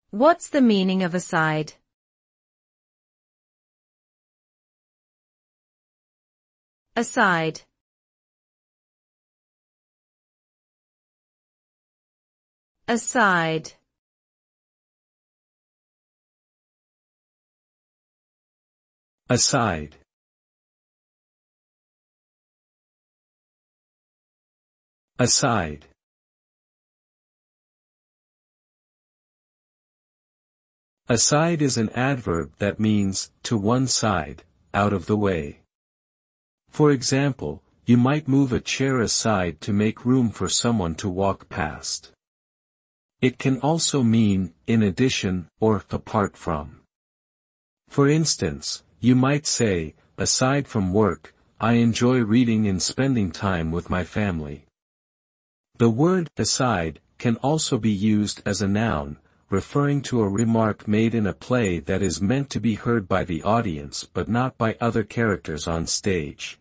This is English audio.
What's the meaning of aside? Aside. Aside. Aside. Aside. Aside is an adverb that means, to one side, out of the way. For example, you might move a chair aside to make room for someone to walk past. It can also mean, in addition, or apart from. For instance, you might say, aside from work, I enjoy reading and spending time with my family. The word aside can also be used as a noun, referring to a remark made in a play that is meant to be heard by the audience but not by other characters on stage.